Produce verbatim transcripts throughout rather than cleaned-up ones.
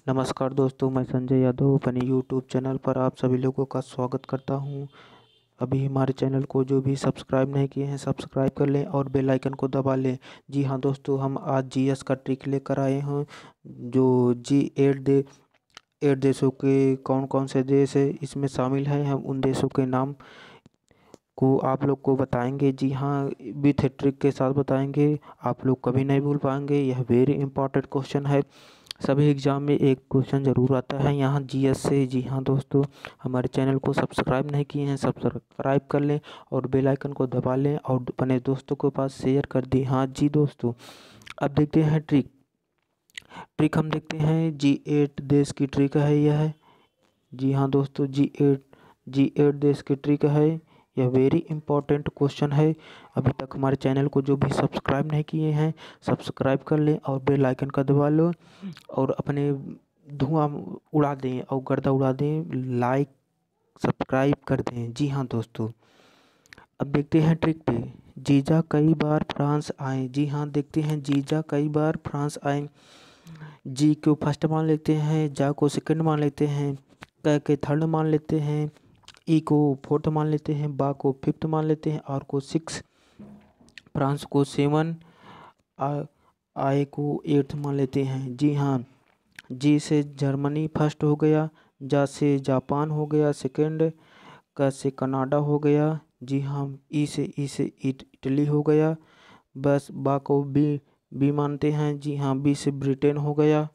नमस्कार दोस्तों, मैं संजय यादव अपने यूट्यूब चैनल पर आप सभी लोगों का स्वागत करता हूं। अभी हमारे चैनल को जो भी सब्सक्राइब नहीं किए हैं सब्सक्राइब कर लें और बेल आइकन को दबा लें। जी हां दोस्तों, हम आज जीएस का ट्रिक लेकर आए हैं। जो जी एट दे एट देशों के कौन कौन से देश है इसमें शामिल हैं, हम उन देशों के नाम को आप लोग को बताएंगे। जी हाँ, विथ ट्रिक के साथ बताएंगे, आप लोग कभी नहीं भूल पाएंगे। यह वेरी इंपॉर्टेंट क्वेश्चन है। सभी एग्ज़ाम में एक क्वेश्चन ज़रूर आता है यहाँ जीएस से। जी हाँ दोस्तों, हमारे चैनल को सब्सक्राइब नहीं किए हैं सब्सक्राइब कर लें और बेल आइकन को दबा लें और अपने दोस्तों के पास शेयर कर दें। हाँ जी दोस्तों, अब देखते हैं ट्रिक ट्रिक हम देखते हैं। जी एट देश की ट्रिक है यह। जी हाँ दोस्तों, जी एट जी एट देश की ट्रिक है। यह वेरी इंपॉर्टेंट क्वेश्चन है। अभी तक हमारे चैनल को जो भी सब्सक्राइब नहीं किए हैं सब्सक्राइब कर लें और बेल आइकन का दबा लो और अपने धुआं उड़ा दें और गर्दा उड़ा दें। लाइक सब्सक्राइब कर दें। जी हाँ दोस्तों, अब देखते हैं ट्रिक पे। जीजा कई बार फ्रांस आए। जी हाँ, देखते हैं जीजा कई बार फ्रांस आए। जी को फर्स्ट मान लेते हैं, जा को सेकंड मान लेते हैं, क के थर्ड मान लेते हैं, ई को फोर्थ मान लेते हैं, बा को फिफ्थ मान लेते हैं, आर को सिक्स, फ्रांस को सेवन, आ आए को एट्थ मान लेते हैं। जी हाँ, जी से जर्मनी फर्स्ट हो गया, जा से जापान हो गया सेकंड, क से कनाडा हो गया। जी हाँ, ई से ई से इट, इटली हो गया। बस बा को बी बी मानते हैं। जी हाँ, बी से ब्रिटेन हो गया।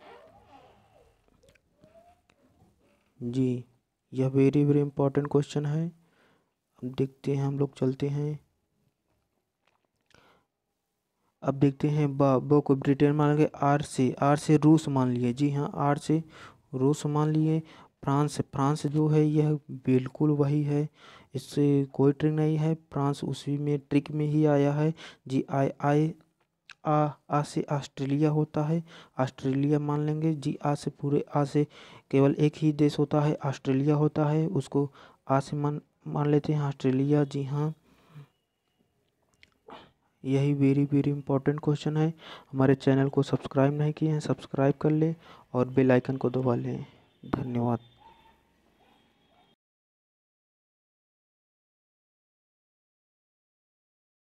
जी, यह वेरी वेरी इंपॉर्टेंट क्वेश्चन है। अब देखते हैं, हम लोग चलते हैं। अब देखते हैं बा बो को ब्रिटेन मान लिए, आर से आर से रूस मान लिए। जी हाँ, आर से रूस मान लिए। फ्रांस फ्रांस जो है यह बिल्कुल वही है, इससे कोई ट्रिक नहीं है। फ्रांस उसी में ट्रिक में ही आया है। जी आई आई आ आ से ऑस्ट्रेलिया होता है, ऑस्ट्रेलिया मान लेंगे। जी आ से पूरे आ से केवल एक ही देश होता है, ऑस्ट्रेलिया होता है, उसको आ से मान मान लेते हैं ऑस्ट्रेलिया। जी हाँ, यही वेरी वेरी इंपॉर्टेंट क्वेश्चन है। हमारे चैनल को सब्सक्राइब नहीं किए हैं सब्सक्राइब कर लें और बेल आइकन को दबा लें। धन्यवाद।